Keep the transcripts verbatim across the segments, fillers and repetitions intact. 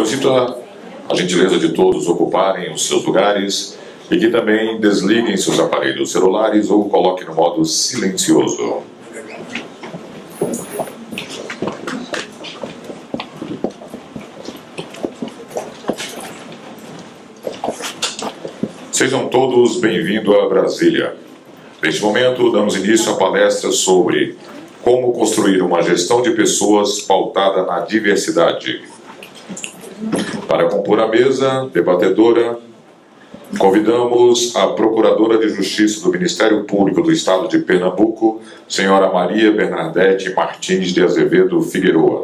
Solicito a gentileza de todos ocuparem os seus lugares e que também desliguem seus aparelhos celulares ou coloquem no modo silencioso. Sejam todos bem-vindos a Brasília. Neste momento, damos início à palestra sobre como construir uma gestão de pessoas pautada na diversidade. Para compor a mesa debatedora, convidamos a Procuradora de Justiça do Ministério Público do Estado de Pernambuco, senhora Maria Bernadette Martins de Azevedo Figueroa.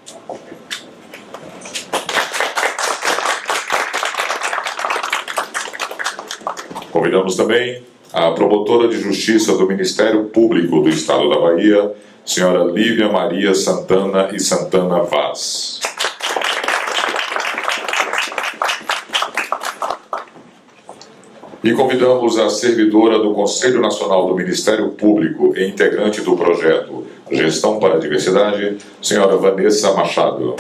Convidamos também a Promotora de Justiça do Ministério Público do Estado da Bahia, senhora Lívia Maria Santana e Santana Vaz. E convidamos a servidora do Conselho Nacional do Ministério Público e integrante do projeto Gestão para a Diversidade, senhora Vanessa Machado.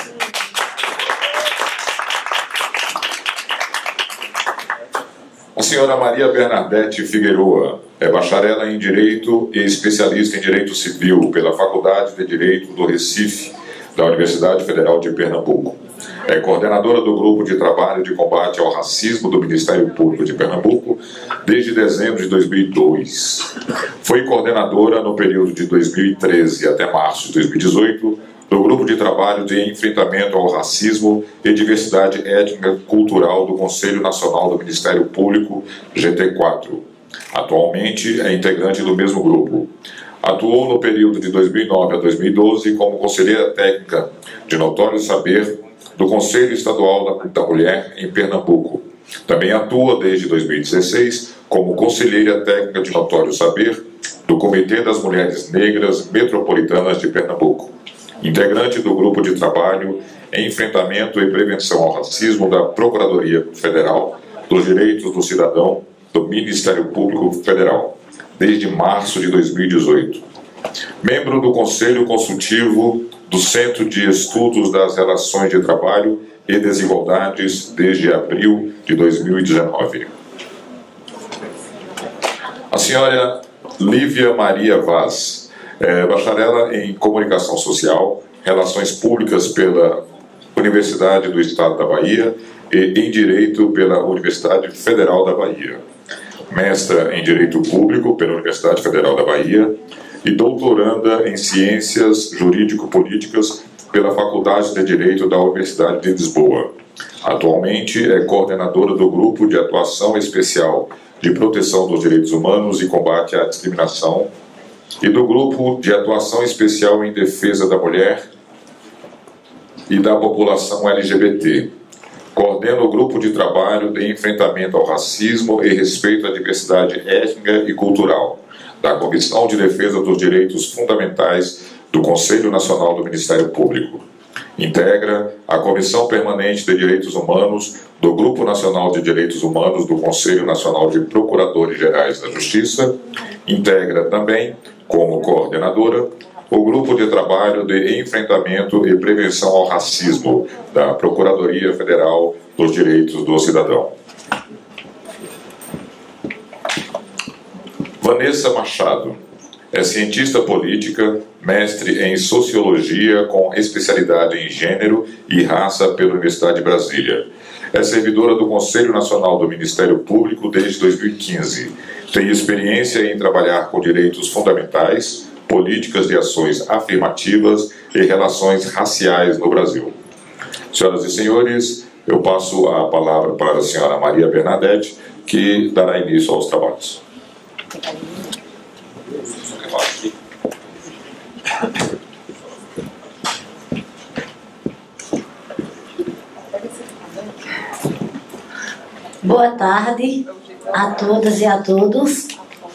A senhora Maria Bernadette Figueroa é bacharela em Direito e especialista em Direito Civil pela Faculdade de Direito do Recife, da Universidade Federal de Pernambuco. É coordenadora do Grupo de Trabalho de Combate ao Racismo do Ministério Público de Pernambuco desde dezembro de dois mil e dois. Foi coordenadora no período de dois mil e treze até março de dois mil e dezoito do Grupo de Trabalho de Enfrentamento ao Racismo e Diversidade Étnica Cultural do Conselho Nacional do Ministério Público, G T quatro. Atualmente é integrante do mesmo grupo. Atuou no período de dois mil e nove a dois mil e doze como conselheira técnica de notório saber do Conselho Estadual da Mulher em Pernambuco. Também atua desde dois mil e dezesseis como conselheira técnica de notório saber do Comitê das Mulheres Negras Metropolitanas de Pernambuco. Integrante do Grupo de Trabalho em Enfrentamento e Prevenção ao Racismo da Procuradoria Federal dos Direitos do Cidadão do Ministério Público Federal, desde março de dois mil e dezoito. Membro do Conselho Consultivo do Centro de Estudos das Relações de Trabalho e Desigualdades desde abril de dois mil e dezenove. A senhora Lívia Maria Vaz é bacharela em Comunicação Social, Relações Públicas pela Universidade do Estado da Bahia e em Direito pela Universidade Federal da Bahia. Mestra em Direito Público pela Universidade Federal da Bahia e doutoranda em Ciências Jurídico-Políticas pela Faculdade de Direito da Universidade de Lisboa. Atualmente é coordenadora do Grupo de Atuação Especial de Proteção dos Direitos Humanos e Combate à Discriminação e do Grupo de Atuação Especial em Defesa da Mulher e da População L G B T. Coordena o Grupo de Trabalho de Enfrentamento ao Racismo e Respeito à Diversidade Étnica e Cultural da Comissão de Defesa dos Direitos Fundamentais do Conselho Nacional do Ministério Público. Integra a Comissão Permanente de Direitos Humanos do Grupo Nacional de Direitos Humanos do Conselho Nacional de Procuradores Gerais da Justiça. Integra também, como coordenadora, o Grupo de Trabalho de Enfrentamento e Prevenção ao Racismo da Procuradoria Federal dos Direitos do Cidadão. Vanessa Machado é cientista política, mestre em Sociologia com especialidade em Gênero e Raça pela Universidade de Brasília. É servidora do Conselho Nacional do Ministério Público desde dois mil e quinze. Tem experiência em trabalhar com direitos fundamentais, políticas de ações afirmativas e relações raciais no Brasil. Senhoras e senhores, eu passo a palavra para a senhora Maria Bernadette, que dará início aos trabalhos. Boa tarde a todas e a todos.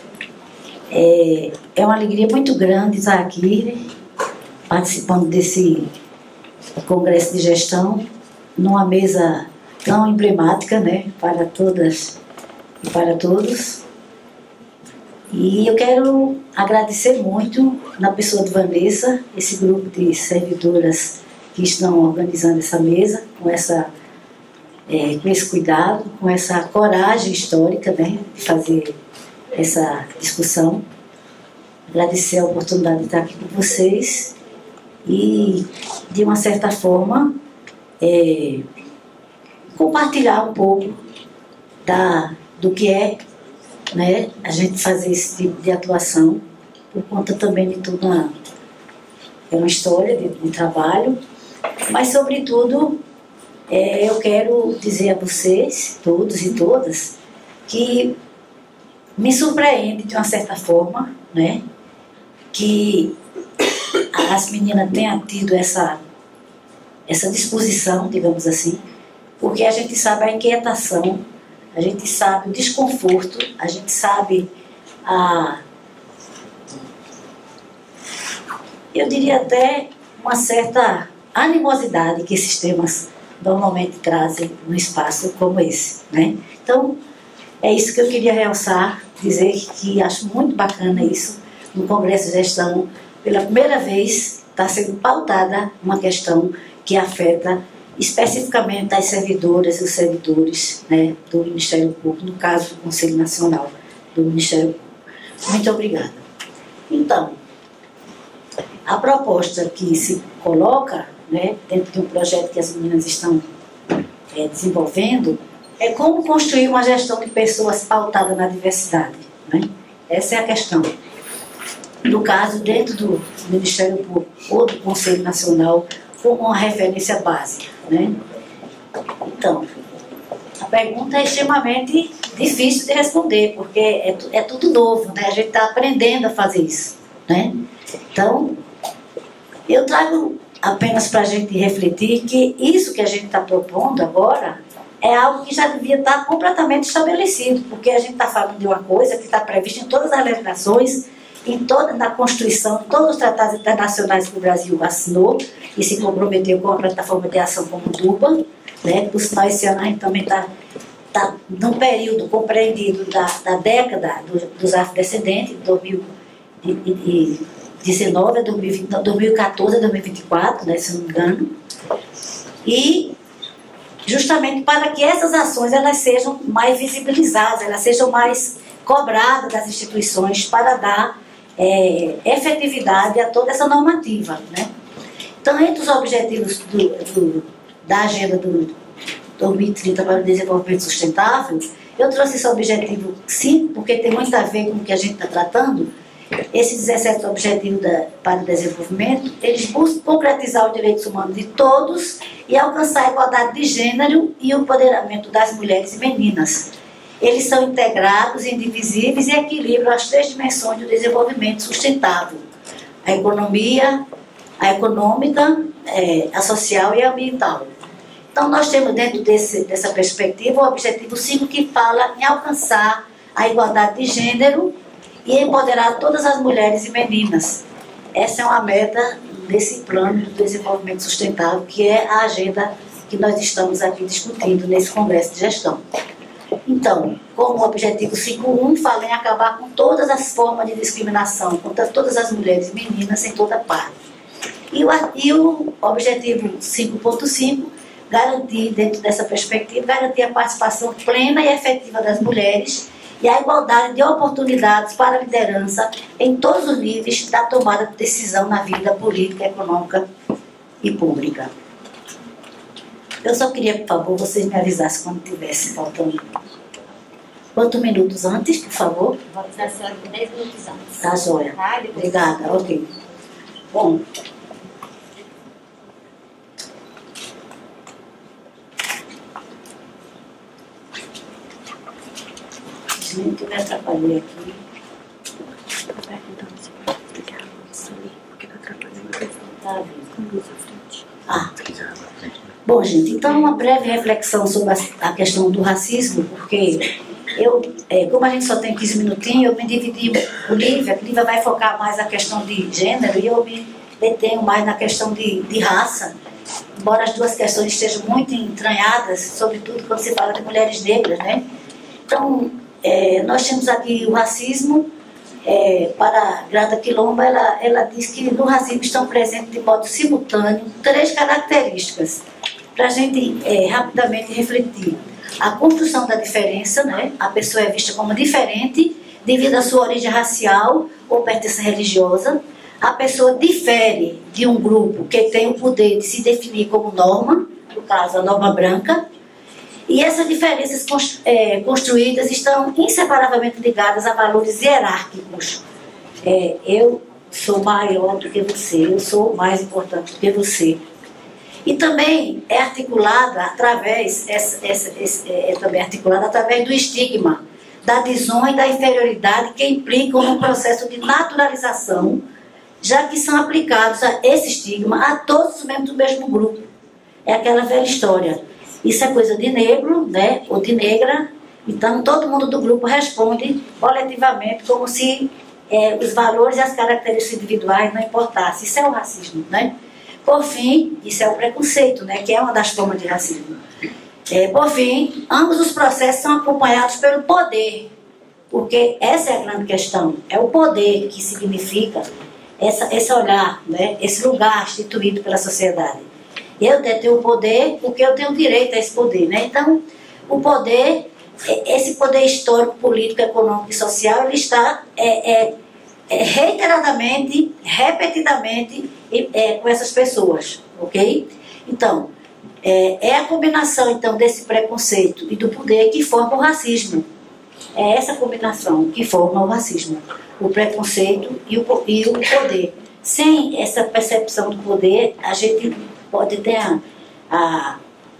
É, é uma alegria muito grande estar aqui participando desse congresso de gestão, numa mesa tão emblemática, né, para todas e para todos. E eu quero agradecer muito, na pessoa de Vanessa, esse grupo de servidoras que estão organizando essa mesa, com, essa, é, com esse cuidado, com essa coragem histórica, né, de fazer essa discussão. Agradecer a oportunidade de estar aqui com vocês e, de uma certa forma, é, compartilhar um pouco da, do que é, né, a gente fazer esse tipo de atuação, por conta também de tudo uma, é uma história de, de trabalho, mas, sobretudo, é, eu quero dizer a vocês, todos e todas, que me surpreende, de uma certa forma, né, que as meninas tenham tido essa, essa disposição, digamos assim, porque a gente sabe a inquietação, a gente sabe o desconforto, a gente sabe a... eu diria até uma certa animosidade que esses temas normalmente trazem num espaço como esse, né? Então, é isso que eu queria realçar, dizer que acho muito bacana isso, no Congresso de Gestão, pela primeira vez está sendo pautada uma questão que afeta especificamente as servidoras e os servidores, né, do Ministério Público, no caso do Conselho Nacional do Ministério Público. Muito obrigada. Então, a proposta que se coloca, né, dentro de um projeto que as meninas estão é, desenvolvendo, é como construir uma gestão de pessoas pautada na diversidade, né? Essa é a questão. No caso, dentro do Ministério Público ou do Conselho Nacional, como uma referência básica, né? Então, a pergunta é extremamente difícil de responder, porque é, é tudo novo, né? A gente está aprendendo a fazer isso, né? Então, eu trago apenas para a gente refletir que isso que a gente está propondo agora é algo que já devia estar completamente estabelecido, porque a gente está falando de uma coisa que está prevista em todas as legislações, em toda, na Constituição, todos os tratados internacionais que o Brasil assinou e se comprometeu com a plataforma de ação como DUBA, né? Por sinal, esse ano a gente também está tá num período compreendido da, da década do, dos afrodescendentes, de dois mil e dezenove a dois mil e vinte, não, dois mil e quatorze a dois mil e vinte e quatro, né, se não me engano, e justamente para que essas ações elas sejam mais visibilizadas, elas sejam mais cobradas das instituições para dar é, efetividade a toda essa normativa, né? Então, entre os objetivos do, do, da agenda do dois mil e trinta para o desenvolvimento sustentável, eu trouxe esse objetivo cinco, porque tem muito a ver com o que a gente está tratando. Esses dezessete objetivos da, para o desenvolvimento, eles buscam concretizar os direitos humanos de todos e alcançar a igualdade de gênero e o empoderamento das mulheres e meninas. Eles são integrados, indivisíveis e equilibram as três dimensões do desenvolvimento sustentável: a economia, a econômica, é, a social e a ambiental. Então, nós temos dentro desse, dessa perspectiva o objetivo cinco, que fala em alcançar a igualdade de gênero e empoderar todas as mulheres e meninas. Essa é uma meta desse plano de desenvolvimento sustentável, que é a agenda que nós estamos aqui discutindo nesse Congresso de Gestão. Então, como o objetivo cinco ponto um fala em acabar com todas as formas de discriminação contra todas as mulheres e meninas em toda parte. E o, e o objetivo cinco ponto cinco, garantir, dentro dessa perspectiva, garantir a participação plena e efetiva das mulheres e a igualdade de oportunidades para a liderança em todos os níveis da tomada de decisão na vida política, econômica e pública. Eu só queria, por favor, vocês me avisassem quando tivesse faltando. Quantos minutos antes, por favor? Vou avisar a senhora com dez minutos antes. Tá, joia. Tá? Obrigada, ok. Bom. Gente, eu me atrapalhei aqui. Tá vendo? Ah. Bom, gente, então uma breve reflexão sobre a questão do racismo, porque eu, é, como a gente só tem quinze minutinhos, eu me dividi com Lívia, que Lívia vai focar mais na questão de gênero e eu me detenho mais na questão de, de raça, embora as duas questões estejam muito entranhadas, sobretudo quando se fala de mulheres negras, né? Então, é, nós temos aqui o racismo é, para Grada Quilomba, ela, ela diz que no racismo estão presentes de modo simultâneo três características, para a gente é, rapidamente refletir. A construção da diferença, né? A pessoa é vista como diferente devido à sua origem racial ou pertença religiosa. A pessoa difere de um grupo que tem o poder de se definir como norma, no caso a norma branca, e essas diferenças é, construídas estão inseparavelmente ligadas a valores hierárquicos. É, eu sou maior do que você, eu sou mais importante do que você. E também é articulada através, essa, essa, essa, é, é também articulada através do estigma, da desonra e da inferioridade que implicam no processo de naturalização, já que são aplicados a esse estigma a todos os membros do mesmo grupo. É aquela velha história. Isso é coisa de negro, né, ou de negra, então todo mundo do grupo responde coletivamente como se é, os valores e as características individuais não importassem. Isso é o racismo, né? Por fim, isso é o preconceito, né, que é uma das formas de racismo. É, por fim, ambos os processos são acompanhados pelo poder, porque essa é a grande questão, é o poder que significa essa, esse olhar, né, esse lugar instituído pela sociedade. Eu detenho o poder porque eu tenho direito a esse poder, né? Então, o poder, esse poder histórico, político, econômico e social, ele está é, é, é, reiteradamente, repetidamente é, com essas pessoas, ok? Então, é, é a combinação então desse preconceito e do poder que forma o racismo. É essa combinação que forma o racismo, o preconceito e o, e o poder. Sem essa percepção do poder, a gente pode ter a, a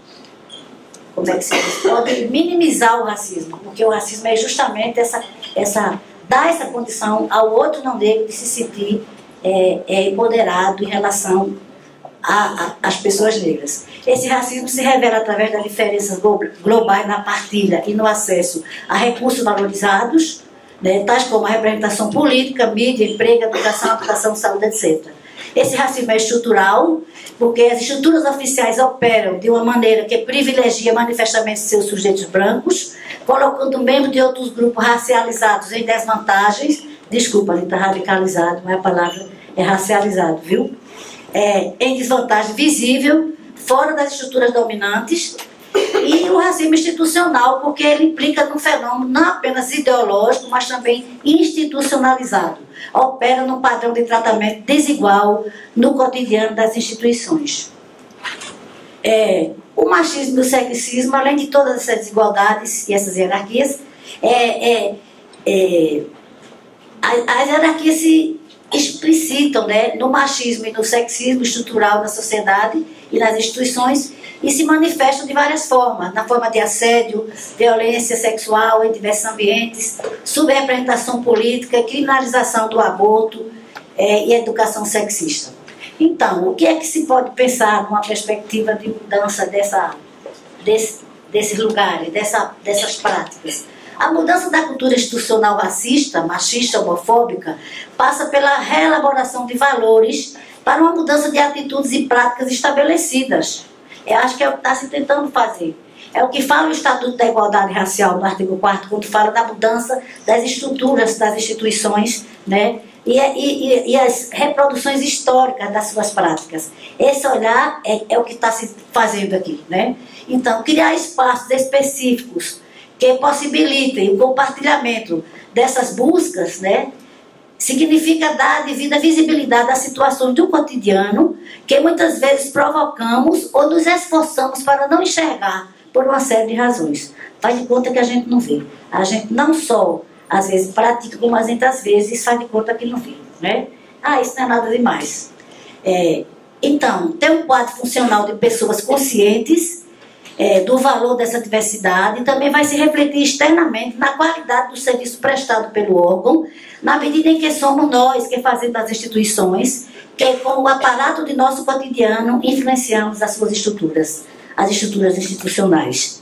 como é que se diz? Pode minimizar o racismo, porque o racismo é justamente essa, essa, dar essa condição ao outro não negro de se sentir é, é, empoderado em relação às pessoas negras. Esse racismo se revela através das diferenças globais na partilha e no acesso a recursos valorizados, né, tais como a representação política, mídia, emprego, educação, habitação, saúde, etcétera. Esse racismo é estrutural, porque as estruturas oficiais operam de uma maneira que privilegia manifestamente seus sujeitos brancos, colocando membros de outros grupos racializados em desvantagens. Desculpa, ele está radicalizado, mas a palavra é racializado, viu? É, em desvantagem visível, fora das estruturas dominantes, e o racismo institucional, porque ele implica num fenômeno não apenas ideológico, mas também institucionalizado. Opera num padrão de tratamento desigual no cotidiano das instituições. É, o machismo e o sexismo, além de todas essas desigualdades e essas hierarquias, é, é, é, as hierarquias se explicitam, né, no machismo e no sexismo estrutural da sociedade e nas instituições, e se manifestam de várias formas, na forma de assédio, violência sexual em diversos ambientes, subrepresentação política, criminalização do aborto é, e educação sexista. Então, o que é que se pode pensar numa perspectiva de mudança dessa, desse, desses lugares, dessa, dessas práticas? A mudança da cultura institucional racista, machista, homofóbica, passa pela reelaboração de valores para uma mudança de atitudes e práticas estabelecidas. Eu acho que é o que está se tentando fazer. É o que fala o Estatuto da Igualdade Racial, no artigo quarto, quando fala da mudança das estruturas, das instituições, né? E, e, e as reproduções históricas das suas práticas. Esse olhar é, é o que está se fazendo aqui, né? Então, criar espaços específicos que possibilitem o compartilhamento dessas buscas, né? Significa dar a devida visibilidade às situações do cotidiano que muitas vezes provocamos ou nos esforçamos para não enxergar por uma série de razões. Faz de conta que a gente não vê. A gente não só, às vezes, pratica, como a gente, às vezes, faz de conta que não vê, né? Ah, isso não é nada demais. É, então, ter um quadro funcional de pessoas conscientes É, do valor dessa diversidade também vai se refletir externamente na qualidade do serviço prestado pelo órgão, na medida em que somos nós que fazemos as instituições, que com o aparato de nosso cotidiano influenciamos as suas estruturas, as estruturas institucionais.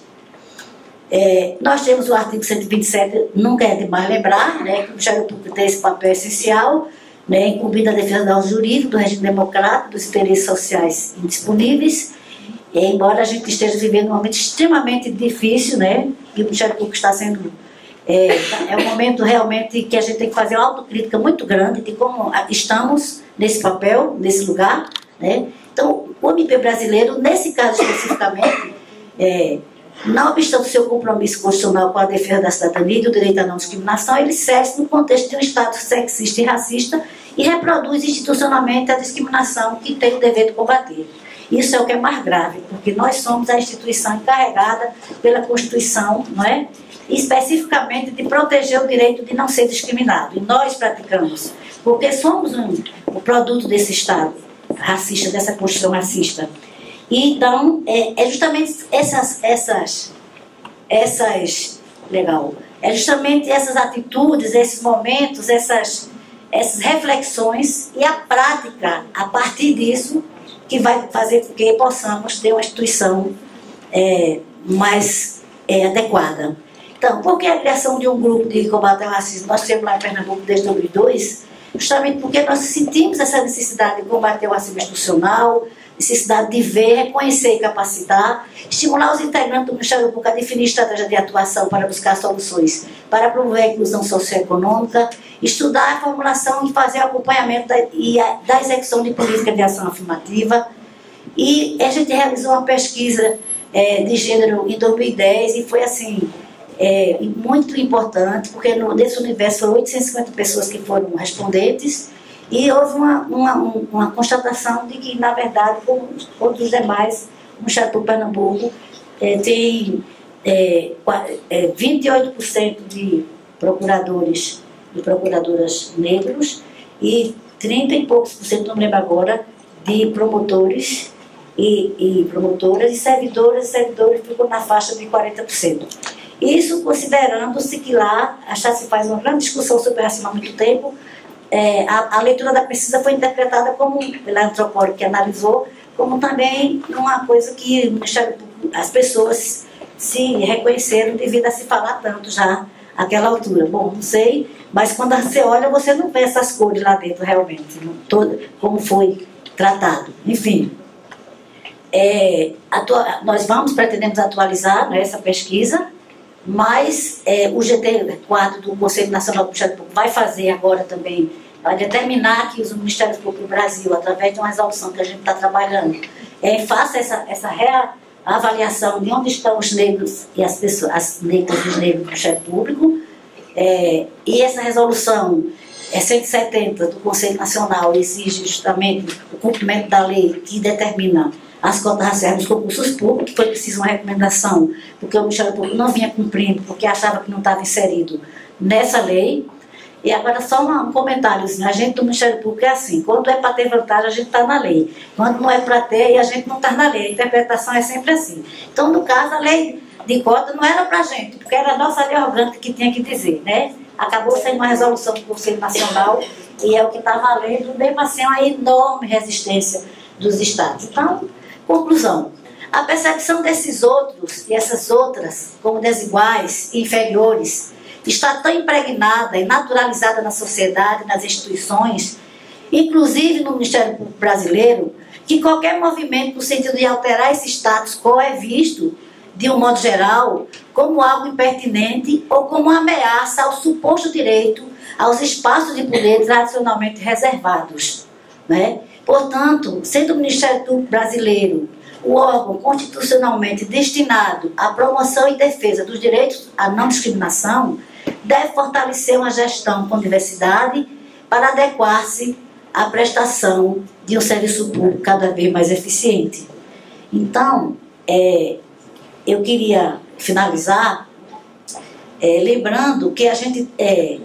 É, nós temos o artigo cento e vinte e sete, nunca é demais lembrar, né, que o Ministério Público tem esse papel essencial, né, incumbindo a defesa da ordem jurídica, do regime democrático, dos interesses sociais indisponíveis. E, embora a gente esteja vivendo um momento extremamente difícil, né, e o Ministério Público está sendo É, é um momento realmente que a gente tem que fazer uma autocrítica muito grande de como estamos nesse papel, nesse lugar, né? Então, o M P brasileiro, nesse caso especificamente, é, não obstante o seu compromisso constitucional com a defesa da cidadania e do direito à não discriminação, ele cresce no contexto de um Estado sexista e racista e reproduz institucionalmente a discriminação que tem o dever de combater. Isso é o que é mais grave, porque nós somos a instituição encarregada pela Constituição, não é? Especificamente de proteger o direito de não ser discriminado. E nós praticamos, porque somos um, o produto desse Estado racista, dessa Constituição racista. E, então, é, é justamente essas, essas, essas, legal, é justamente essas atitudes, esses momentos, essas, essas reflexões e a prática, a partir disso, que vai fazer com que possamos ter uma instituição é, mais é, adequada. Então, por que a criação de um grupo de combate ao racismo? Nós temos lá em Pernambuco desde dois mil e dois, justamente porque nós sentimos essa necessidade de combater o racismo institucional, necessidade de ver, reconhecer e capacitar, estimular os integrantes do Ministério Público a definir estratégia de atuação para buscar soluções, para promover a inclusão socioeconômica, estudar a formulação e fazer o acompanhamento da, e a, da execução de política de ação afirmativa. E a gente realizou uma pesquisa é, de gênero em dois mil e dez e foi assim, é, muito importante, porque no, nesse universo foram oitocentas e cinquenta pessoas que foram respondentes. E houve uma, uma, uma constatação de que, na verdade, como todos os demais, o Ministério Público de Pernambuco é, tem é, é, vinte e oito por cento de procuradores e procuradoras negros e trinta e poucos por cento, não me lembro agora, de promotores e, e promotoras e servidoras e servidores ficam na faixa de quarenta por cento. Isso considerando-se que lá já se faz uma grande discussão sobre racismo há muito tempo. É, a, a leitura da pesquisa foi interpretada como, pela antropóloga que analisou, como também uma coisa que as pessoas se reconheceram devido a se falar tanto já àquela altura. Bom, não sei, mas quando você olha, você não vê essas cores lá dentro realmente, não, todo, como foi tratado. Enfim, é, atua, nós vamos, pretendemos atualizar, né, essa pesquisa, mas é, o G T quatro do Conselho Nacional do Ministério Público vai fazer agora também, vai determinar que os Ministérios Públicos do Brasil, através de uma resolução que a gente está trabalhando, é, faça essa, essa reavaliação de onde estão os negros e as pessoas, as negras e os negros do Ministério Público, é, e essa resolução é cento e setenta do Conselho Nacional exige justamente o cumprimento da lei que determina as cotas raciais nos concursos públicos, que foi preciso uma recomendação, porque o Ministério Público não vinha cumprindo, porque achava que não estava inserido nessa lei. E agora só um comentário, assim, a gente do Ministério Público é assim, quando é para ter vantagem a gente está na lei, quando não é para ter a gente não está na lei, a interpretação é sempre assim. Então, no caso, a lei de cota não era para a gente, porque era a nossa lei orgânica que tinha que dizer, né? Acabou sendo uma resolução do Conselho Nacional e é o que está valendo, mesmo assim, uma enorme resistência dos estados. Então, conclusão, a percepção desses outros e essas outras como desiguais e inferiores está tão impregnada e naturalizada na sociedade, nas instituições, inclusive no Ministério Público brasileiro, que qualquer movimento no sentido de alterar esse status quo é visto, de um modo geral, como algo impertinente ou como uma ameaça ao suposto direito aos espaços de poder tradicionalmente reservados, né? Portanto, sendo o Ministério Público brasileiro o órgão constitucionalmente destinado à promoção e defesa dos direitos à não discriminação, deve fortalecer uma gestão com diversidade para adequar-se à prestação de um serviço público cada vez mais eficiente. Então, é, eu queria finalizar é, lembrando que a gente é,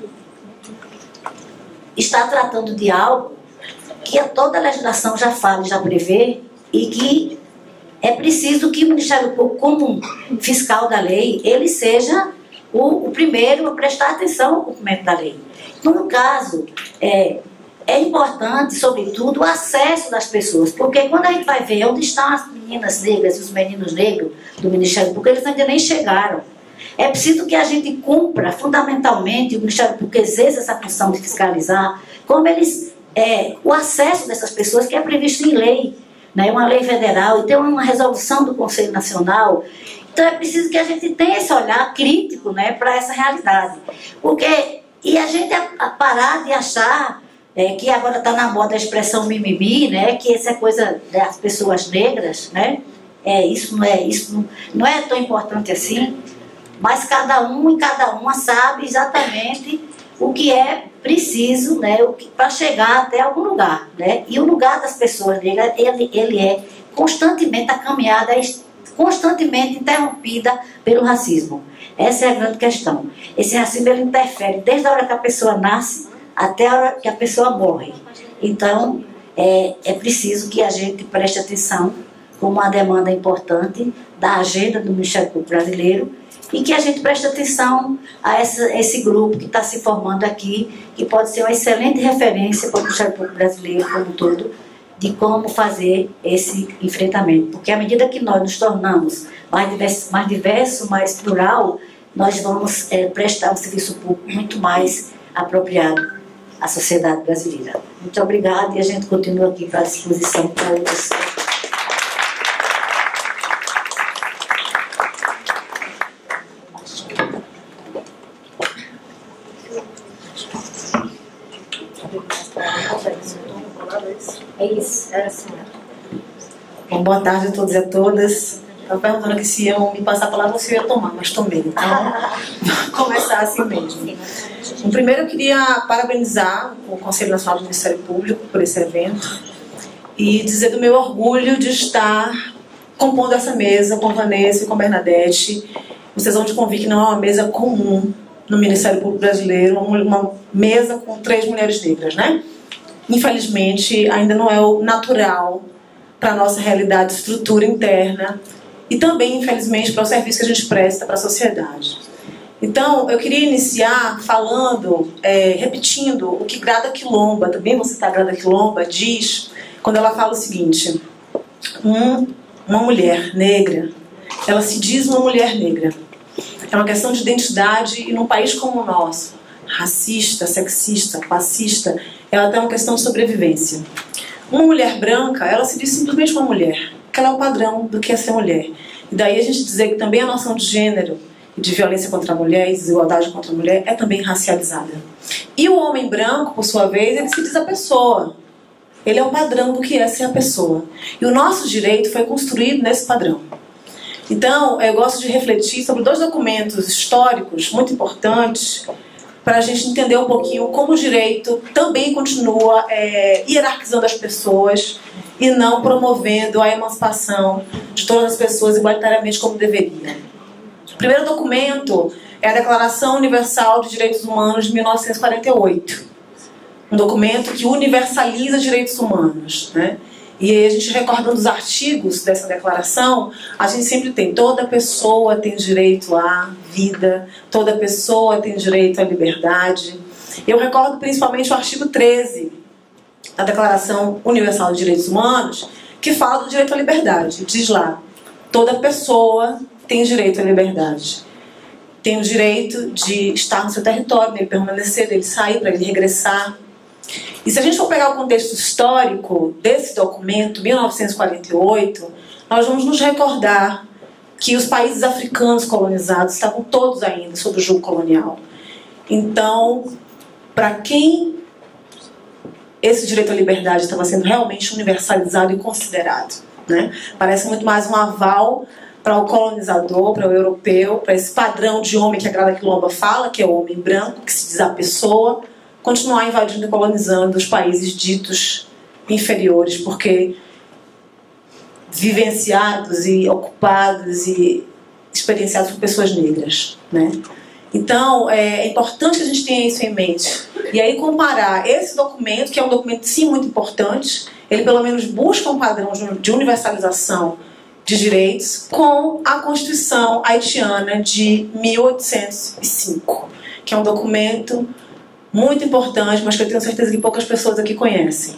está tratando de algo que a toda a legislação já fala, já prevê, e que é preciso que o Ministério Público, como fiscal da lei, ele seja o, o primeiro a prestar atenção ao cumprimento da lei. Então, no caso, é, é importante, sobretudo, o acesso das pessoas, porque quando a gente vai ver onde estão as meninas negras e os meninos negros do Ministério Público, eles ainda nem chegaram. É preciso que a gente cumpra, fundamentalmente, o Ministério Público exerça essa função de fiscalizar, como eles, é, o acesso dessas pessoas que é previsto em lei, né, uma lei federal, e tem uma resolução do Conselho Nacional Então é preciso que a gente tenha esse olhar crítico, né, para essa realidade. Porque, e a gente a, a parar de achar é, que agora está na moda a expressão mimimi, né, que essa é coisa das pessoas negras, né, é, isso, não é, isso não, não é tão importante assim, mas cada um e cada uma sabe exatamente o que é preciso, né, para chegar até algum lugar. Né, e o lugar das pessoas negras, ele, ele é constantemente, a caminhada é constantemente interrompida pelo racismo. Essa é a grande questão. Esse racismo ele interfere desde a hora que a pessoa nasce até a hora que a pessoa morre. Então, é, é preciso que a gente preste atenção como uma demanda importante da agenda do Ministério Público Brasileiro e que a gente preste atenção a essa, esse grupo que está se formando aqui, que pode ser uma excelente referência para o Ministério Público Brasileiro como um todo, de como fazer esse enfrentamento. Porque à medida que nós nos tornamos mais diverso, mais, diverso, mais plural, nós vamos é, prestar um serviço público muito mais apropriado à sociedade brasileira. Muito obrigada e a gente continua aqui para a disposição para outros. É isso, era assim. Bom, boa tarde a todos e a todas. Estava perguntando aqui se iam me passar a palavra ou se eu ia tomar, mas tomei. Então, vou começar assim mesmo. Bom, primeiro eu queria parabenizar o Conselho Nacional do Ministério Público por esse evento e dizer do meu orgulho de estar compondo essa mesa com Vanessa e com Bernadette. Vocês vão te convir que não é uma mesa comum no Ministério Público Brasileiro, uma mesa com três mulheres negras, né? Infelizmente, ainda não é o natural para a nossa realidade, estrutura interna e também, infelizmente, para o serviço que a gente presta para a sociedade. Então, eu queria iniciar falando, é, repetindo o que Grada Quilomba, também vou citar Grada Quilomba, diz quando ela fala o seguinte: um, uma mulher negra, ela se diz uma mulher negra. É uma questão de identidade e num país como o nosso, racista, sexista, classista, ela tem uma questão de sobrevivência. Uma mulher branca, ela se diz simplesmente uma mulher, que ela é o padrão do que é ser mulher. E daí a gente dizer que também a noção de gênero e de violência contra a mulher e desigualdade contra a mulher é também racializada. E o homem branco, por sua vez, ele se diz a pessoa. Ele é o padrão do que é ser a pessoa. E o nosso direito foi construído nesse padrão. Então, eu gosto de refletir sobre dois documentos históricos muito importantes para a gente entender um pouquinho como o direito também continua é, hierarquizando as pessoas e não promovendo a emancipação de todas as pessoas igualitariamente como deveria. O primeiro documento é a Declaração Universal de Direitos Humanos de mil novecentos e quarenta e oito. Um documento que universaliza direitos humanos, né? E aí a gente recordando os artigos dessa declaração, a gente sempre tem: toda pessoa tem direito à vida, toda pessoa tem direito à liberdade. Eu recordo principalmente o artigo treze da Declaração Universal de Direitos Humanos, que fala do direito à liberdade. Diz lá: toda pessoa tem direito à liberdade. Tem o direito de estar no seu território, dele permanecer, dele sair, para ele regressar. E se a gente for pegar o contexto histórico desse documento, mil novecentos e quarenta e oito, nós vamos nos recordar que os países africanos colonizados estavam todos ainda sob o jugo colonial. Então, para quem esse direito à liberdade estava sendo realmente universalizado e considerado, né? Parece muito mais um aval para o colonizador, para o europeu, para esse padrão de homem que a Grada Quilomba fala, que é o homem branco, que se diz a pessoa, continuar invadindo e colonizando os países ditos inferiores, porque vivenciados e ocupados e experienciados por pessoas negras, né? Então, é importante que a gente tenha isso em mente. E aí comparar esse documento, que é um documento, sim, muito importante, ele pelo menos busca um padrão de universalização de direitos, com a Constituição haitiana de mil oitocentos e cinco, que é um documento muito importante, mas que eu tenho certeza que poucas pessoas aqui conhecem.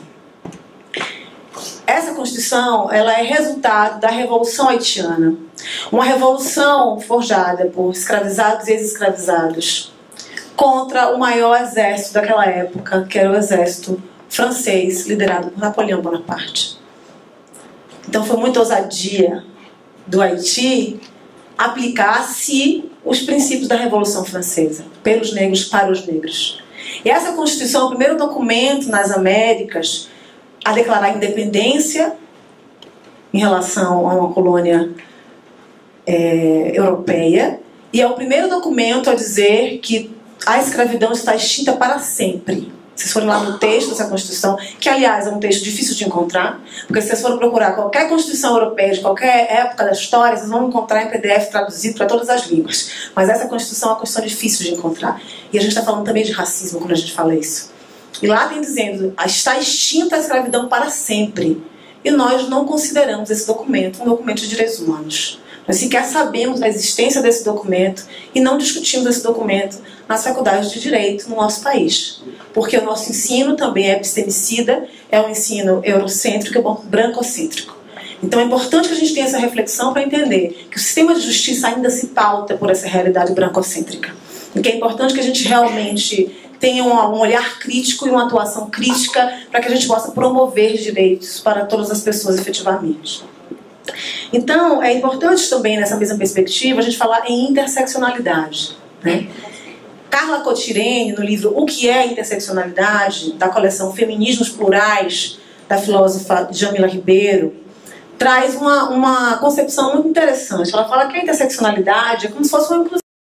Essa Constituição, ela é resultado da Revolução Haitiana. Uma revolução forjada por escravizados e ex-escravizados contra o maior exército daquela época, que era o exército francês, liderado por Napoleão Bonaparte. Então foi muita ousadia do Haiti aplicasse os princípios da Revolução Francesa, pelos negros, para os negros. E essa Constituição é o primeiro documento nas Américas a declarar a independência em relação a uma colônia é, europeia, e é o primeiro documento a dizer que a escravidão está extinta para sempre. Vocês forem lá no texto dessa Constituição, que aliás é um texto difícil de encontrar, porque se vocês forem procurar qualquer Constituição europeia de qualquer época da história, vocês vão encontrar em P D F traduzido para todas as línguas. Mas essa Constituição é uma Constituição difícil de encontrar. E a gente está falando também de racismo quando a gente fala isso. E lá tem dizendo, está extinta a escravidão para sempre. E nós não consideramos esse documento um documento de direitos humanos. Nós sequer sabemos a existência desse documento e não discutimos esse documento nas faculdades de Direito no nosso país. Porque o nosso ensino também é epistemicida, é um ensino eurocêntrico e brancocêntrico. Então é importante que a gente tenha essa reflexão para entender que o sistema de justiça ainda se pauta por essa realidade brancocêntrica. E que é importante que a gente realmente tenha um olhar crítico e uma atuação crítica para que a gente possa promover direitos para todas as pessoas efetivamente. Então, é importante também, nessa mesma perspectiva, a gente falar em interseccionalidade, né? Carla Cotirene, no livro O que é Interseccionalidade, da coleção Feminismos Plurais, da filósofa Jamila Ribeiro, traz uma, uma concepção muito interessante. Ela fala que a interseccionalidade é como se fosse uma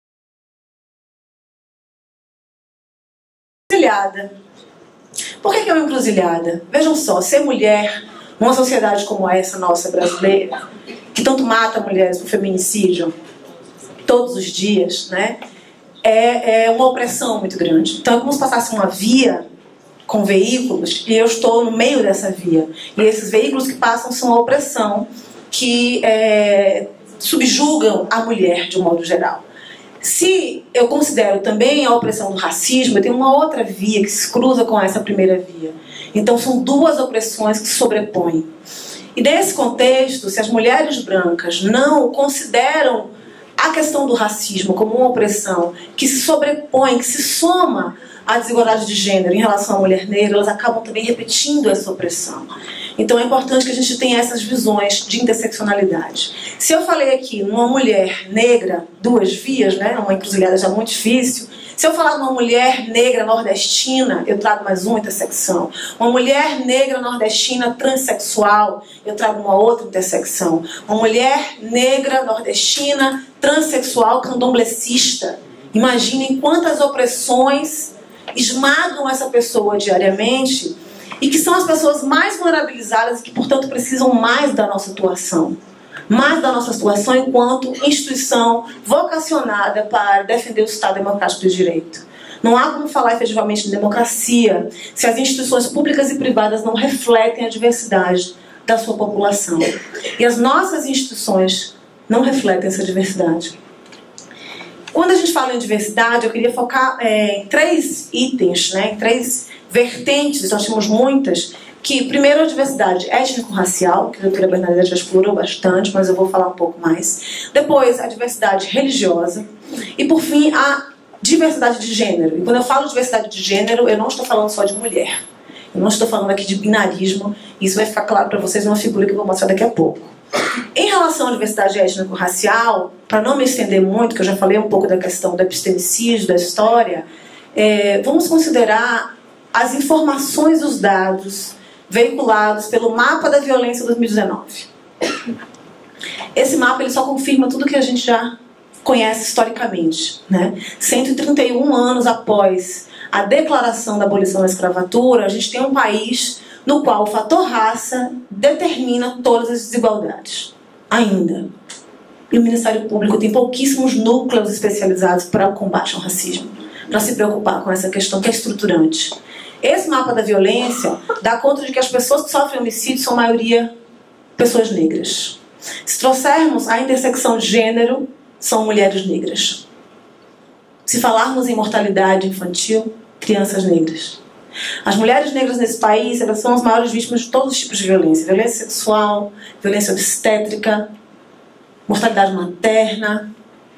encruzilhada. Por que que é uma encruzilhada? Vejam só, ser mulher numa sociedade como essa nossa brasileira, que tanto mata mulheres por feminicídio todos os dias, né, é, é uma opressão muito grande. Então é como se passasse uma via com veículos e eu estou no meio dessa via. E esses veículos que passam são a opressão que é, subjugam a mulher de um modo geral. Se eu considero também a opressão do racismo, eu tenho uma outra via que se cruza com essa primeira via. Então são duas opressões que se sobrepõem. E nesse contexto, se as mulheres brancas não consideram a questão do racismo como uma opressão que se sobrepõe, que se soma à desigualdade de gênero em relação à mulher negra, elas acabam também repetindo essa opressão. Então é importante que a gente tenha essas visões de interseccionalidade. Se eu falei aqui numa mulher negra, duas vias, né, uma encruzilhada já muito difícil. Se eu falar de uma mulher negra nordestina, eu trago mais uma intersecção. Uma mulher negra nordestina transexual, eu trago uma outra intersecção. Uma mulher negra nordestina transexual candomblessista. Imaginem quantas opressões esmagam essa pessoa diariamente e que são as pessoas mais vulnerabilizadas e que, portanto, precisam mais da nossa atuação. Mais da nossa atuação enquanto instituição vocacionada para defender o Estado Democrático de Direito. Não há como falar efetivamente de democracia se as instituições públicas e privadas não refletem a diversidade da sua população. E as nossas instituições não refletem essa diversidade. Quando a gente fala em diversidade, eu queria focar é, em três itens, né, em três vertentes, nós temos muitas, que primeiro a diversidade étnico-racial, que a doutora Bernadette já explorou bastante, mas eu vou falar um pouco mais. Depois a diversidade religiosa. E por fim a diversidade de gênero. E quando eu falo diversidade de gênero, eu não estou falando só de mulher. Eu não estou falando aqui de binarismo. Isso vai ficar claro para vocês numa figura que eu vou mostrar daqui a pouco. Em relação à diversidade étnico-racial, para não me estender muito, que eu já falei um pouco da questão do epistemicídio, da história, é, vamos considerar as informações e os dados veiculados pelo Mapa da Violência dois mil e dezenove. Esse mapa ele só confirma tudo que a gente já conhece historicamente, né? cento e trinta e um anos após a declaração da abolição da escravatura, a gente tem um país no qual o fator raça determina todas as desigualdades. Ainda. E o Ministério Público tem pouquíssimos núcleos especializados para o combate ao racismo, para se preocupar com essa questão que é estruturante. Esse mapa da violência dá conta de que as pessoas que sofrem homicídio são a maioria pessoas negras. Se trouxermos a intersecção de gênero, são mulheres negras. Se falarmos em mortalidade infantil, crianças negras. As mulheres negras nesse país, elas são as maiores vítimas de todos os tipos de violência. Violência sexual, violência obstétrica, mortalidade materna,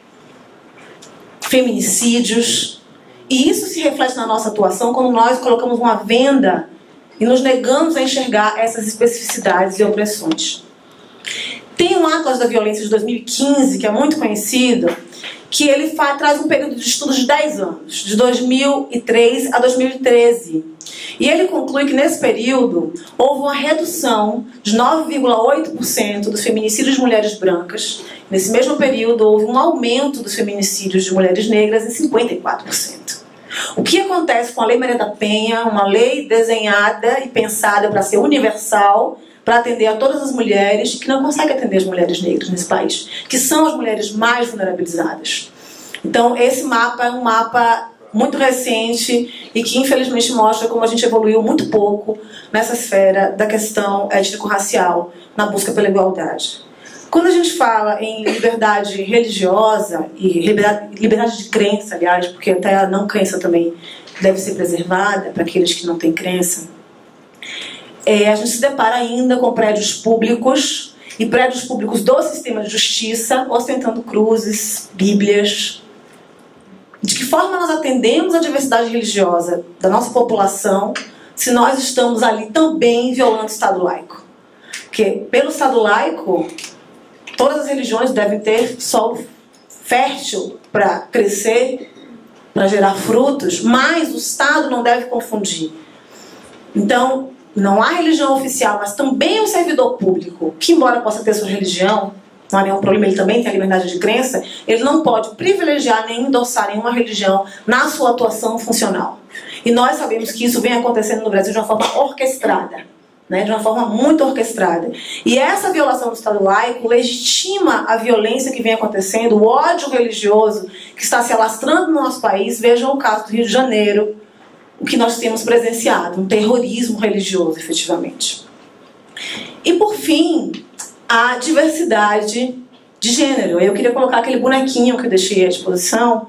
feminicídios. E isso se reflete na nossa atuação quando nós colocamos uma venda e nos negamos a enxergar essas especificidades e opressões. Tem um Atlas da Violência de dois mil e quinze, que é muito conhecido, que ele faz, traz um período de estudos de dez anos, de dois mil e três a dois mil e treze. E ele conclui que nesse período houve uma redução de nove vírgula oito por cento dos feminicídios de mulheres brancas. Nesse mesmo período houve um aumento dos feminicídios de mulheres negras em cinquenta e quatro por cento. O que acontece com a Lei Maria da Penha, uma lei desenhada e pensada para ser universal, para atender a todas as mulheres, que não consegue atender as mulheres negras nesse país, que são as mulheres mais vulnerabilizadas. Então, esse mapa é um mapa muito recente e que, infelizmente, mostra como a gente evoluiu muito pouco nessa esfera da questão étnico-racial, na busca pela igualdade. Quando a gente fala em liberdade religiosa e liberdade de crença, aliás, porque até a não crença também deve ser preservada para aqueles que não têm crença, é, a gente se depara ainda com prédios públicos e prédios públicos do sistema de justiça ostentando cruzes, bíblias. De que forma nós atendemos a diversidade religiosa da nossa população se nós estamos ali também violando o Estado laico? Porque pelo Estado laico, todas as religiões devem ter solo fértil para crescer, para gerar frutos, mas o Estado não deve confundir. Então, não há religião oficial, mas também o servidor público, que embora possa ter sua religião, não há nenhum problema, ele também tem a liberdade de crença, ele não pode privilegiar nem endossar nenhuma religião na sua atuação funcional. E nós sabemos que isso vem acontecendo no Brasil de uma forma orquestrada, né, de uma forma muito orquestrada. E essa violação do Estado laico legitima a violência que vem acontecendo, o ódio religioso que está se alastrando no nosso país. Vejam o caso do Rio de Janeiro, o que nós temos presenciado, um terrorismo religioso, efetivamente. E, por fim, a diversidade de gênero. Eu queria colocar aquele bonequinho que eu deixei à disposição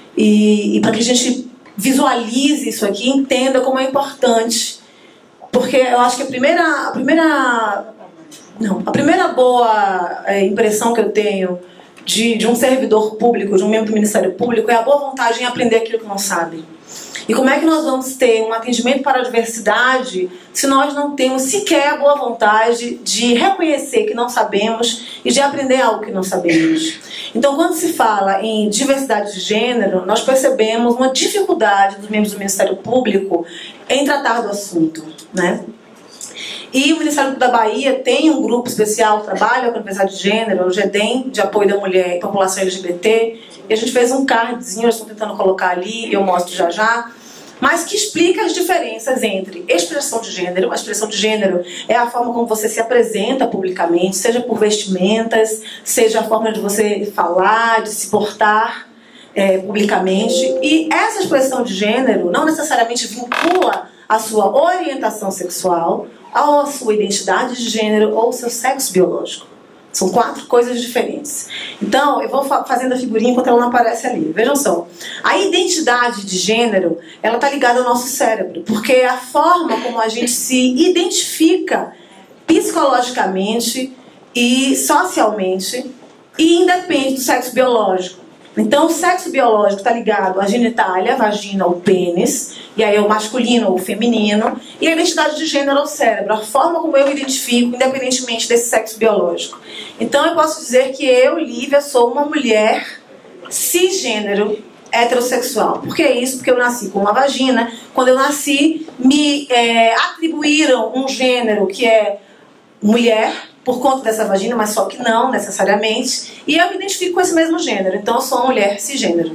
e, e para que a gente visualize isso aqui, entenda como é importante. Porque eu acho que a primeira, a primeira, não, a primeira boa é, impressão que eu tenho de, de um servidor público, de um membro do Ministério Público, é a boa vontade em aprender aquilo que não sabe. E como é que nós vamos ter um atendimento para a diversidade se nós não temos sequer a boa vontade de reconhecer que não sabemos e de aprender algo que não sabemos? Então, quando se fala em diversidade de gênero, nós percebemos uma dificuldade dos membros do Ministério Público em tratar do assunto, né? E o Ministério da Bahia tem um grupo especial que trabalha com a diversidade de gênero, o GEDEM, de apoio da mulher e população L G B T, e a gente fez um cardzinho, eu estou tentando colocar ali, eu mostro já já, mas que explica as diferenças entre expressão de gênero. A expressão de gênero é a forma como você se apresenta publicamente, seja por vestimentas, seja a forma de você falar, de se portar é, publicamente. E essa expressão de gênero não necessariamente vincula a sua orientação sexual, a sua identidade de gênero ou o seu sexo biológico. São quatro coisas diferentes. Então, eu vou fazendo a figurinha enquanto ela não aparece ali. Vejam só. A identidade de gênero, ela está ligada ao nosso cérebro, porque é a forma como a gente se identifica psicologicamente e socialmente e independe do sexo biológico. Então, o sexo biológico está ligado à genitália, vagina ou pênis, e aí é o masculino ou o feminino, e a identidade de gênero ao cérebro, a forma como eu me identifico, independentemente desse sexo biológico. Então, eu posso dizer que eu, Lívia, sou uma mulher cisgênero heterossexual. Por que isso? Porque eu nasci com uma vagina. Quando eu nasci, me é, atribuíram um gênero que é mulher, por conta dessa vagina, mas só que não necessariamente, e eu me identifico com esse mesmo gênero. Então eu sou uma mulher cisgênero.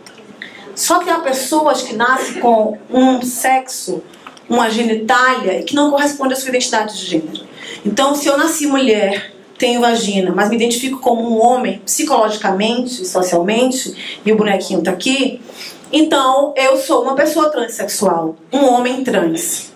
Só que há pessoas que nascem com um sexo, uma genitália, que não corresponde à sua identidade de gênero. Então, se eu nasci mulher, tenho vagina, mas me identifico como um homem psicologicamente, socialmente, e o bonequinho está aqui, então eu sou uma pessoa transexual, um homem trans.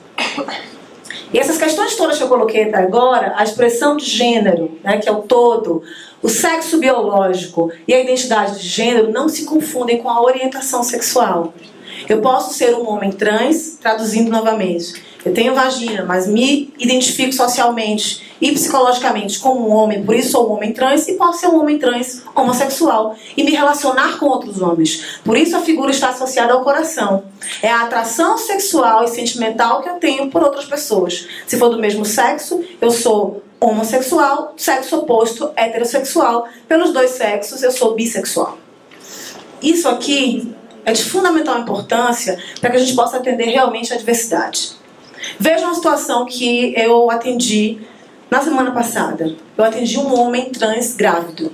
E essas questões todas que eu coloquei até agora, a expressão de gênero, né, que é o todo, o sexo biológico e a identidade de gênero não se confundem com a orientação sexual. Eu posso ser um homem trans, traduzindo novamente. Eu tenho vagina, mas me identifico socialmente e psicologicamente como um homem, por isso sou um homem trans, e posso ser um homem trans homossexual e me relacionar com outros homens. Por isso a figura está associada ao coração. É a atração sexual e sentimental que eu tenho por outras pessoas. Se for do mesmo sexo, eu sou homossexual, sexo oposto, heterossexual. Pelos dois sexos, eu sou bissexual. Isso aqui é de fundamental importância para que a gente possa atender realmente a diversidade. Veja uma situação que eu atendi na semana passada. Eu atendi um homem trans grávido.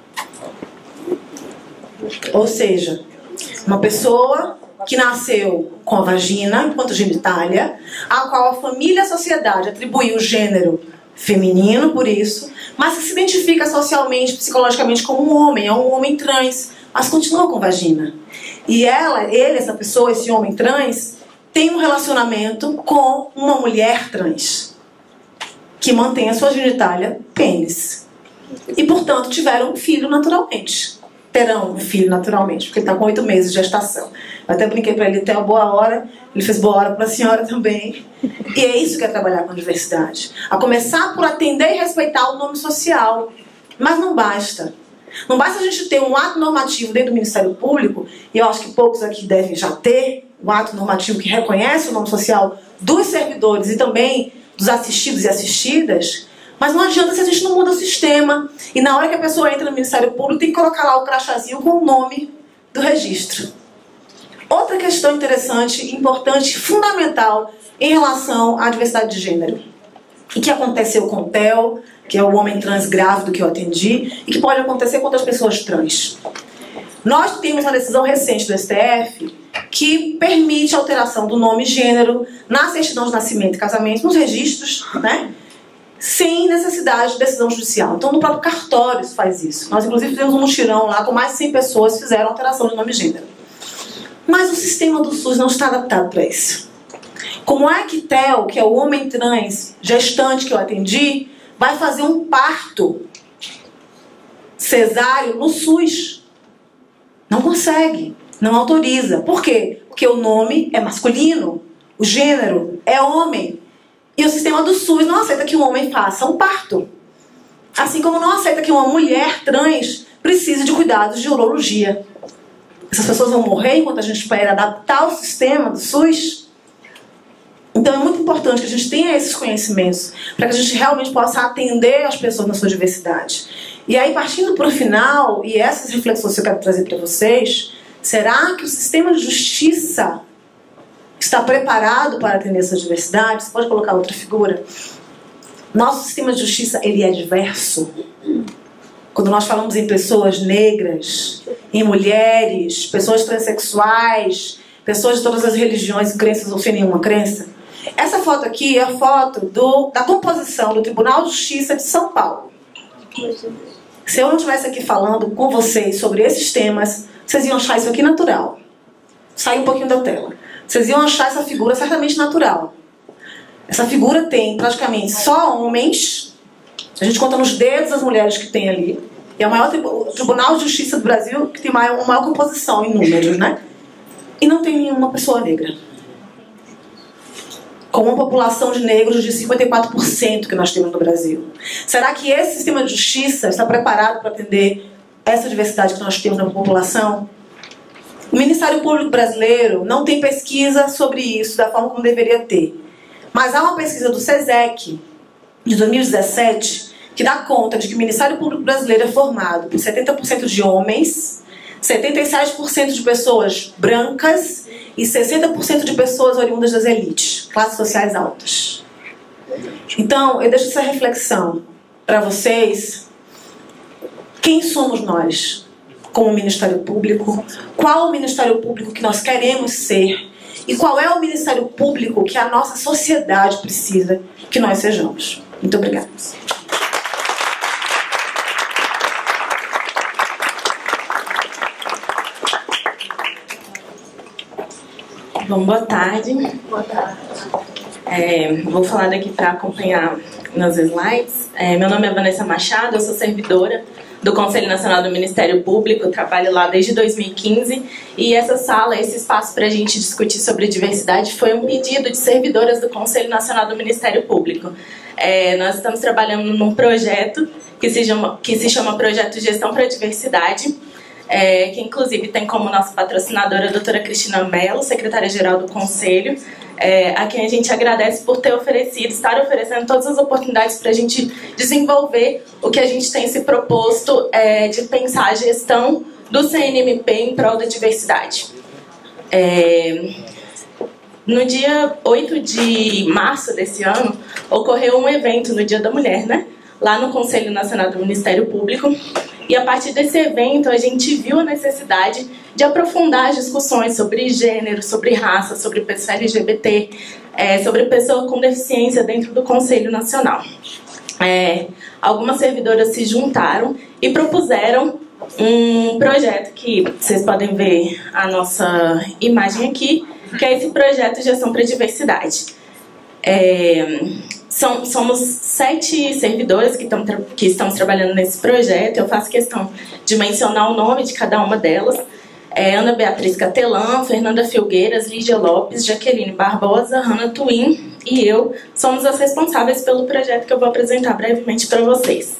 Ou seja, uma pessoa que nasceu com a vagina enquanto genitália, a qual a família e a sociedade atribuiu o gênero feminino por isso, mas que se identifica socialmente, psicologicamente como um homem, é um homem trans, mas continua com vagina. E ela, ele, essa pessoa, esse homem trans, tem um relacionamento com uma mulher trans, que mantém a sua genitália pênis. E, portanto, tiveram um filho naturalmente. Terão um filho naturalmente, porque ele está com oito meses de gestação. Eu até brinquei para ele até a boa hora, ele fez boa hora para a senhora também. E é isso que é trabalhar com a diversidade. A começar por atender e respeitar o nome social. Mas não basta. Não basta a gente ter um ato normativo dentro do Ministério Público, e eu acho que poucos aqui devem já ter, um ato normativo que reconhece o nome social dos servidores e também dos assistidos e assistidas, mas não adianta se a gente não muda o sistema. E na hora que a pessoa entra no Ministério Público, tem que colocar lá o crachazinho com o nome do registro. Outra questão interessante, importante, fundamental em relação à diversidade de gênero, e que aconteceu com o Theo, que é o homem trans grávido que eu atendi, e que pode acontecer com outras pessoas trans. Nós temos uma decisão recente do S T F que permite a alteração do nome e gênero na certidão de nascimento e casamento, nos registros, né, sem necessidade de decisão judicial. Então, no próprio cartório se faz isso. Nós, inclusive, fizemos um mutirão lá com mais de cem pessoas que fizeram alteração de nome e gênero. Mas o sistema do SUS não está adaptado para isso. Como é que Theo, que é o homem trans gestante que eu atendi, vai fazer um parto cesáreo no SUS? Não consegue, não autoriza. Por quê? Porque o nome é masculino, o gênero é homem. E o sistema do SUS não aceita que um homem faça um parto. Assim como não aceita que uma mulher trans precise de cuidados de urologia. Essas pessoas vão morrer enquanto a gente espera adaptar o sistema do SUS? Então é muito importante que a gente tenha esses conhecimentos para que a gente realmente possa atender as pessoas na sua diversidade. E aí, partindo para o final, e essas reflexões que eu quero trazer para vocês, será que o sistema de justiça está preparado para atender essa diversidade? Você pode colocar outra figura? Nosso sistema de justiça, ele é diverso. Quando nós falamos em pessoas negras, em mulheres, pessoas transexuais, pessoas de todas as religiões, crenças ou sem nenhuma crença. Essa foto aqui é a foto do, da composição do Tribunal de Justiça de São Paulo. Se eu não estivesse aqui falando com vocês sobre esses temas, vocês iam achar isso aqui natural. Sai um pouquinho da tela. Vocês iam achar essa figura certamente natural. Essa figura tem praticamente só homens. A gente conta nos dedos as mulheres que tem ali. E é o maior tribu- o Tribunal de Justiça do Brasil que tem maior, uma maior composição em números, né? E não tem nenhuma pessoa negra. Com uma população de negros de cinquenta e quatro por cento que nós temos no Brasil. Será que esse sistema de justiça está preparado para atender essa diversidade que nós temos na população? O Ministério Público Brasileiro não tem pesquisa sobre isso da forma como deveria ter. Mas há uma pesquisa do SESEC, de dois mil e dezessete, que dá conta de que o Ministério Público Brasileiro é formado por setenta por cento de homens, setenta e sete por cento de pessoas brancas e sessenta por cento de pessoas oriundas das elites, classes sociais altas. Então, eu deixo essa reflexão para vocês. Quem somos nós como Ministério Público? Qual o Ministério Público que nós queremos ser? E qual é o Ministério Público que a nossa sociedade precisa que nós sejamos? Muito obrigada. Bom, boa tarde. Boa tarde. É, vou falar daqui para acompanhar nas slides. É, meu nome é Vanessa Machado, eu sou servidora do Conselho Nacional do Ministério Público, trabalho lá desde dois mil e quinze, e essa sala, esse espaço para a gente discutir sobre diversidade foi um pedido de servidoras do Conselho Nacional do Ministério Público. É, nós estamos trabalhando num projeto que se chama, que se chama Projeto de Gestão para a Diversidade, é, que inclusive tem como nossa patrocinadora a doutora Cristina Mello, secretária-geral do Conselho, é, a quem a gente agradece por ter oferecido, estar oferecendo todas as oportunidades para a gente desenvolver o que a gente tem se proposto é, de pensar a gestão do C N M P em prol da diversidade. É, no dia oito de março desse ano, ocorreu um evento no Dia da Mulher, né? Lá no Conselho Nacional do Ministério Público, e a partir desse evento a gente viu a necessidade de aprofundar as discussões sobre gênero, sobre raça, sobre pessoa L G B T, é, sobre pessoa com deficiência dentro do Conselho Nacional. É, algumas servidoras se juntaram e propuseram um projeto que vocês podem ver a nossa imagem aqui, que é esse projeto de Gestão para a Diversidade. É, São, somos sete servidoras que, tão, que estamos trabalhando nesse projeto. Eu faço questão de mencionar o nome de cada uma delas. É Ana Beatriz Catelã, Fernanda Filgueiras, Lígia Lopes, Jaqueline Barbosa, Hannah Twin e eu somos as responsáveis pelo projeto que eu vou apresentar brevemente para vocês.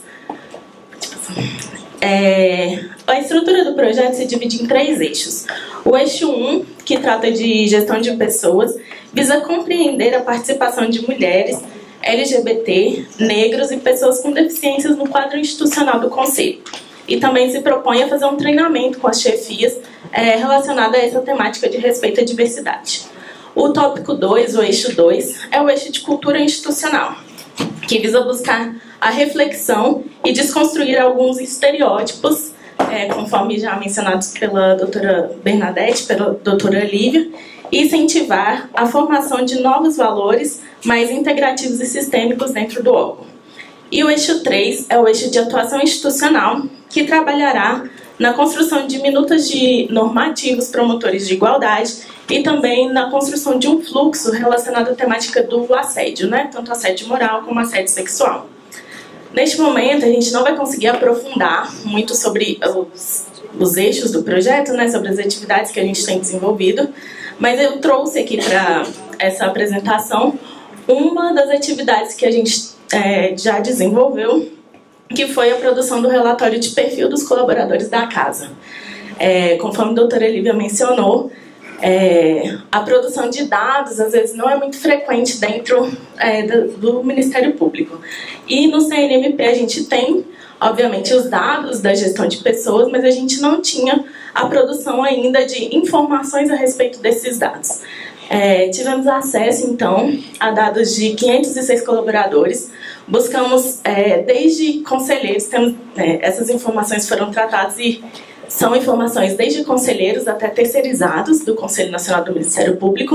É, a estrutura do projeto se divide em três eixos. O eixo um, que trata de gestão de pessoas, visa compreender a participação de mulheres, L G B T, negros e pessoas com deficiências no quadro institucional do Conselho. E também se propõe a fazer um treinamento com as chefias é, relacionado a essa temática de respeito à diversidade. O tópico dois, o eixo dois, é o eixo de cultura institucional, que visa buscar a reflexão e desconstruir alguns estereótipos, é, conforme já mencionados pela doutora Bernadette, pela doutora Lívia, e incentivar a formação de novos valores mais integrativos e sistêmicos dentro do órgão. E o eixo três é o eixo de atuação institucional, que trabalhará na construção de minutas de normativos promotores de igualdade e também na construção de um fluxo relacionado à temática do assédio, né? Tanto assédio moral como assédio sexual. Neste momento, a gente não vai conseguir aprofundar muito sobre os, os eixos do projeto, né? Sobre as atividades que a gente tem desenvolvido, mas eu trouxe aqui para essa apresentação uma das atividades que a gente é, já desenvolveu, que foi a produção do relatório de perfil dos colaboradores da casa. É, conforme a doutora Lívia mencionou, é, a produção de dados às vezes não é muito frequente dentro é, do, do Ministério Público. E no C N M P a gente tem, obviamente, os dados da gestão de pessoas, mas a gente não tinha a produção ainda de informações a respeito desses dados. É, tivemos acesso, então, a dados de quinhentos e seis colaboradores. Buscamos, é, desde conselheiros, temos, é, essas informações foram tratadas e são informações desde conselheiros até terceirizados do Conselho Nacional do Ministério Público.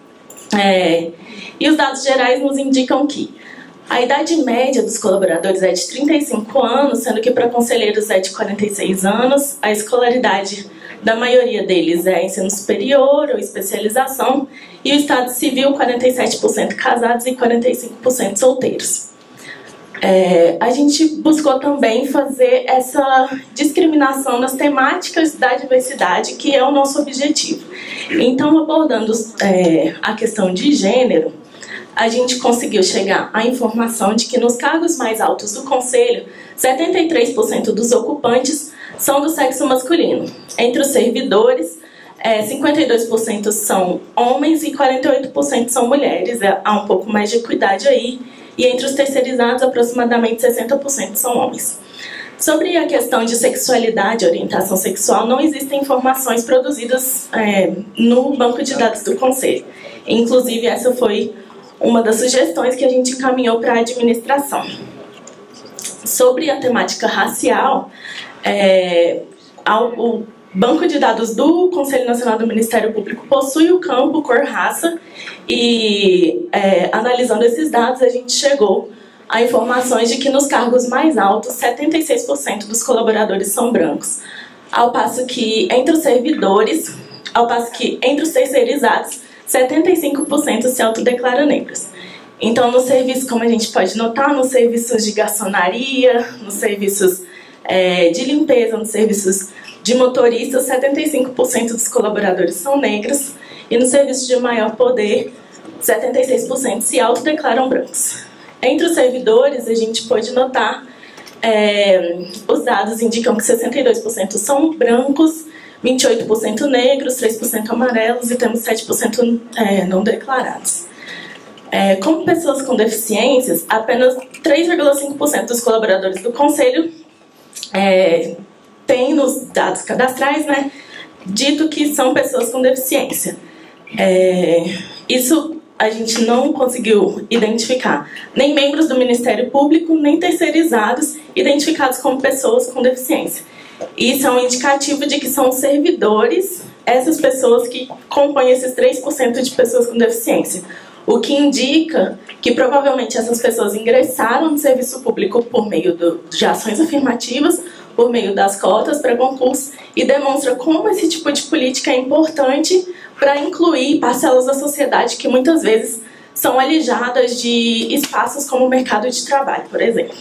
É, e os dados gerais nos indicam que a idade média dos colaboradores é de trinta e cinco anos, sendo que para conselheiros é de quarenta e seis anos. A escolaridade da maioria deles é ensino superior ou especialização. E o estado civil, quarenta e sete por cento casados e quarenta e cinco por cento solteiros. É, a gente buscou também fazer essa discriminação nas temáticas da diversidade, que é o nosso objetivo. Então, abordando é, a questão de gênero, a gente conseguiu chegar à informação de que nos cargos mais altos do Conselho, setenta e três por cento dos ocupantes são do sexo masculino. Entre os servidores, é, cinquenta e dois por cento são homens e quarenta e oito por cento são mulheres. É, há um pouco mais de equidade aí. E entre os terceirizados, aproximadamente sessenta por cento são homens. Sobre a questão de sexualidade e orientação sexual, não existem informações produzidas é, no banco de dados do Conselho. Inclusive, essa foi uma das sugestões que a gente encaminhou para a administração. Sobre a temática racial, é, o banco de dados do Conselho Nacional do Ministério Público possui o campo cor-raça e, é, analisando esses dados, a gente chegou a informações de que nos cargos mais altos, setenta e seis por cento dos colaboradores são brancos, ao passo que entre os servidores, ao passo que entre os terceirizados, setenta e cinco por cento se autodeclaram negros. Então, nos serviços, como a gente pode notar, nos serviços de garçonaria, nos serviços é, de limpeza, nos serviços de motoristas, setenta e cinco por cento dos colaboradores são negros, e nos serviços de maior poder, setenta e seis por cento se autodeclaram brancos. Entre os servidores, a gente pode notar, é, os dados indicam que sessenta e dois por cento são brancos, vinte e oito por cento negros, três por cento amarelos e temos sete por cento é, não declarados. É, como pessoas com deficiências, apenas três vírgula cinco por cento dos colaboradores do Conselho é, têm nos dados cadastrais, né, dito que são pessoas com deficiência. É, isso a gente não conseguiu identificar nem membros do Ministério Público, nem terceirizados identificados como pessoas com deficiência. Isso é um indicativo de que são servidores, essas pessoas que compõem esses três por cento de pessoas com deficiência. O que indica que provavelmente essas pessoas ingressaram no serviço público por meio do, de ações afirmativas, por meio das cotas para concurso, e demonstra como esse tipo de política é importante para incluir parcelas da sociedade que muitas vezes são alijadas de espaços como o mercado de trabalho, por exemplo.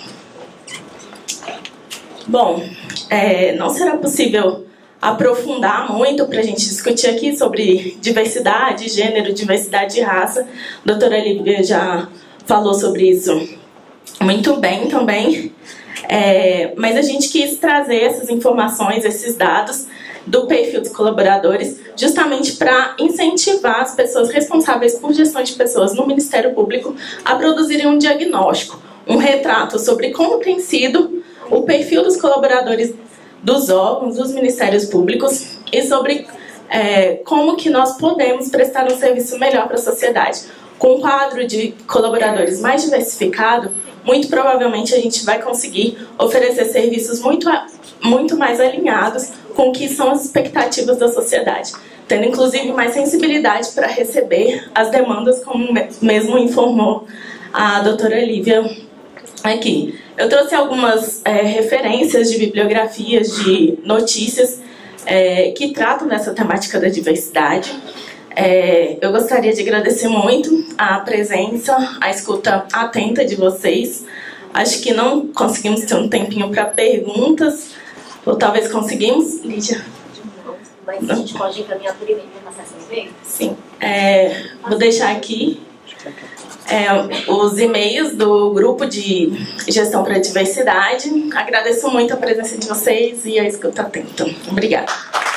Bom, é, não será possível aprofundar muito para a gente discutir aqui sobre diversidade, gênero, diversidade de raça. A doutora Lívia já falou sobre isso muito bem também, é, mas a gente quis trazer essas informações, esses dados do perfil dos colaboradores, justamente para incentivar as pessoas responsáveis por gestão de pessoas no Ministério Público a produzirem um diagnóstico, um retrato sobre como tem sido o perfil dos colaboradores dos órgãos, dos ministérios públicos, e sobre é, como que nós podemos prestar um serviço melhor para a sociedade. Com um quadro de colaboradores mais diversificado, muito provavelmente a gente vai conseguir oferecer serviços muito, muito mais alinhados com o que são as expectativas da sociedade, tendo inclusive mais sensibilidade para receber as demandas, como mesmo informou a doutora Lívia aqui. Eu trouxe algumas é, referências de bibliografias, de notícias é, que tratam dessa temática da diversidade. É, eu gostaria de agradecer muito a presença, a escuta atenta de vocês. Acho que não conseguimos ter um tempinho para perguntas, ou talvez conseguimos, Lídia? Mas a gente pode encaminhar por e-mail para passar essa e-mail? Sim. É, vou deixar aqui é, os e-mails do grupo de gestão para a diversidade. Agradeço muito a presença de vocês e a escuta atenta. Obrigada.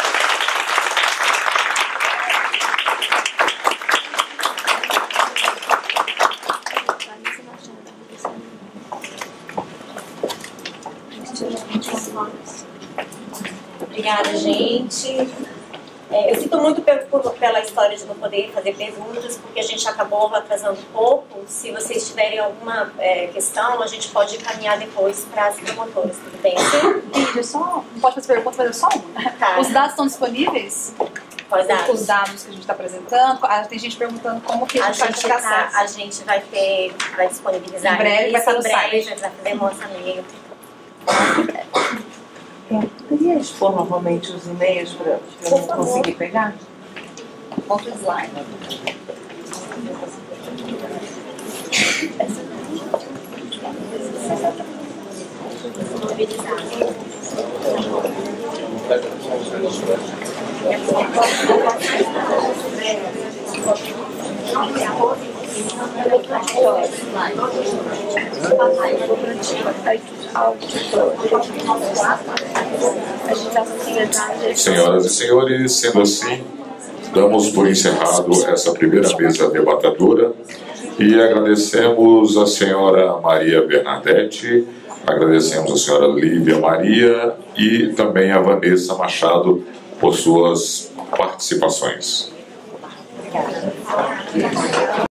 Obrigada, gente. É, eu sinto muito pelo, por, pela história de não poder fazer perguntas, porque a gente acabou atrasando um pouco. Se vocês tiverem alguma é, questão, a gente pode encaminhar depois para as promotoras, tudo bem? Sim? Lídia, só, não pode fazer pergunta, mas é só uma. Tá. Os dados estão disponíveis? Quais dados? Os dados que a gente está apresentando. Ah, tem gente perguntando como que a A gente vai gente, ter tá, acesso. a gente vai ter, vai disponibilizar Em breve isso, vai estar no em breve, site. a gente vai fazer um lançamento. Poderia expor novamente os e-mails para eu não conseguir pegar? Outro slide. Senhoras e senhores, sendo assim, damos por encerrado essa primeira mesa debatedora e agradecemos a senhora Maria Bernadette, agradecemos a senhora Lívia Maria e também a Vanessa Machado por suas participações. Obrigada.